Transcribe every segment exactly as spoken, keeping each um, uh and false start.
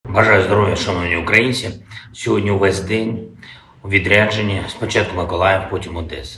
Бажаю здоров'я, шановні українці. Сьогодні увесь день у відрядженні, спочатку Миколаїв, потім Одеса.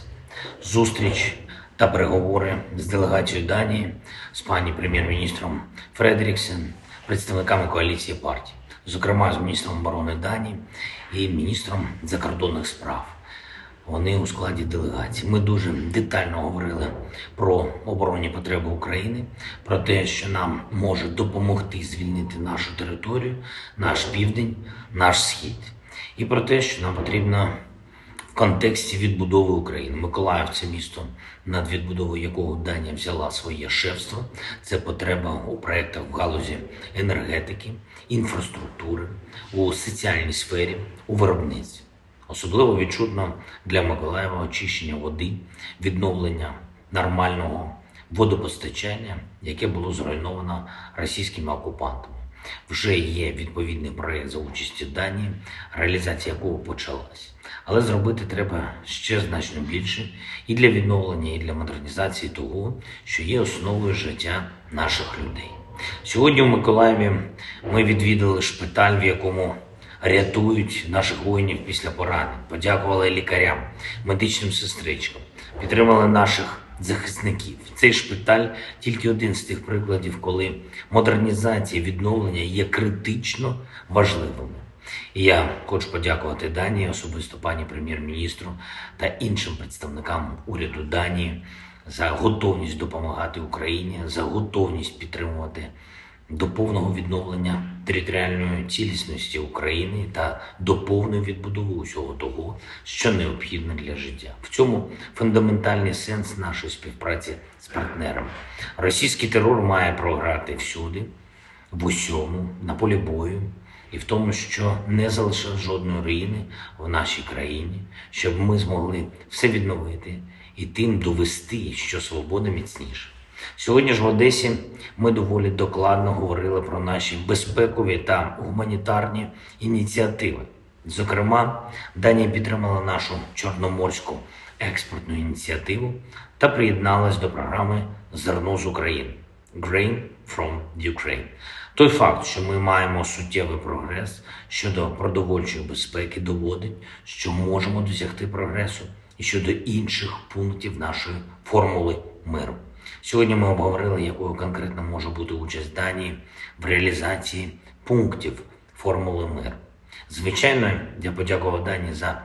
Зустріч та переговори з делегацією Данії, з пані прем'єр-міністром Фредеріксен, представниками коаліції партій, зокрема з міністром оборони Данії і міністром закордонних справ. Вони у складі делегації. Ми дуже детально говорили про оборонні потреби України, про те, що нам може допомогти звільнити нашу територію, наш південь, наш схід. І про те, що нам потрібно в контексті відбудови України. Миколаїв – це місто, над відбудовою якого Данія взяла своє шефство. Це потреба у проєктах в галузі енергетики, інфраструктури, у соціальній сфері, у виробництві. Особливо відчутно для Миколаєва очищення води, відновлення нормального водопостачання, яке було зруйновано російськими окупантами. Вже є відповідний проєкт за участі Данії, реалізація якого почалась. Але зробити треба ще значно більше і для відновлення, і для модернізації того, що є основою життя наших людей. Сьогодні в Миколаєві ми відвідали шпиталь, в якому рятують наших воїнів після поранень, подякували лікарям, медичним сестричкам, підтримали наших захисників. Цей шпиталь – тільки один з тих прикладів, коли модернізація, відновлення є критично важливими. І я хочу подякувати Данії, особисто пані прем'єр-міністру та іншим представникам уряду Данії за готовність допомагати Україні, за готовність підтримувати до повного відновлення територіальної цілісності України та до повної відбудови усього того, що необхідно для життя. В цьому фундаментальний сенс нашої співпраці з партнерами. Російський терор має програти всюди, в усьому, на полі бою, і в тому, що не залишив жодної руїни в нашій країні, щоб ми змогли все відновити і тим довести, що свобода міцніша. Сьогодні ж в Одесі ми доволі докладно говорили про наші безпекові та гуманітарні ініціативи. Зокрема, Данія підтримала нашу чорноморську експортну ініціативу та приєдналась до програми «Зерно з України» – Grain from Ukraine. Той факт, що ми маємо суттєвий прогрес щодо продовольчої безпеки, доводить, що можемо досягти прогресу і щодо інших пунктів нашої формули миру. Сьогодні ми обговорили, якою конкретно може бути участь Данії в реалізації пунктів формули миру. Звичайно, я подякував Данії за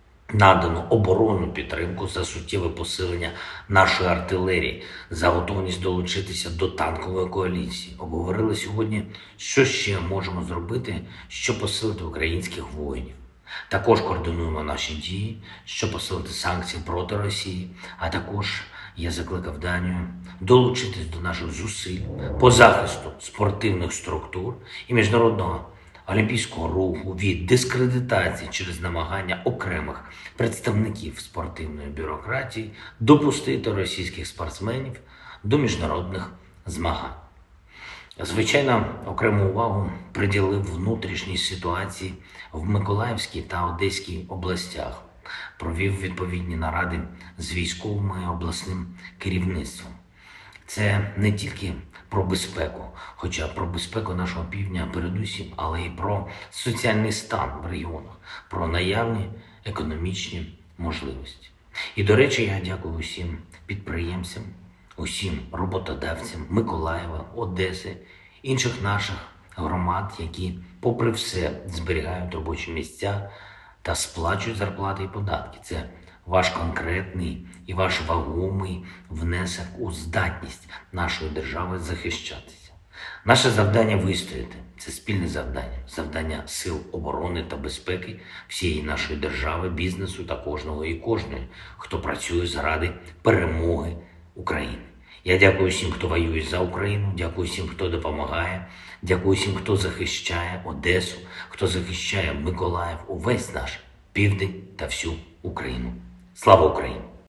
надану оборонну підтримку, за суттєве посилення нашої артилерії, за готовність долучитися до танкової коаліції. Обговорили сьогодні, що ще можемо зробити, щоб посилити українських воїнів. Також координуємо наші дії, щоб посилити санкції проти Росії, а також я закликав Данію долучитись до наших зусиль по захисту спортивних структур і міжнародного олімпійського руху від дискредитації через намагання окремих представників спортивної бюрократії допустити російських спортсменів до міжнародних змагань. Звичайно, окрему увагу приділив внутрішній ситуації в Миколаївській та Одеській областях. Провів відповідні наради з військовим і обласним керівництвом. Це не тільки про безпеку, хоча про безпеку нашого півдня передусім, але й про соціальний стан в регіонах, про наявні економічні можливості. І, до речі, я дякую усім підприємцям, усім роботодавцям Миколаєва, Одеси, інших наших громад, які, попри все, зберігають робочі місця та сплачують зарплати і податки. Це ваш конкретний і ваш вагомий внесок у здатність нашої держави захищатися. Наше завдання вистояти. Це спільне завдання. Завдання сил оборони та безпеки всієї нашої держави, бізнесу та кожного і кожної, хто працює заради перемоги України. Я дякую всім, хто воює за Україну, дякую всім, хто допомагає, дякую всім, хто захищає Одесу, хто захищає Миколаїв, увесь наш південь та всю Україну. Слава Україні!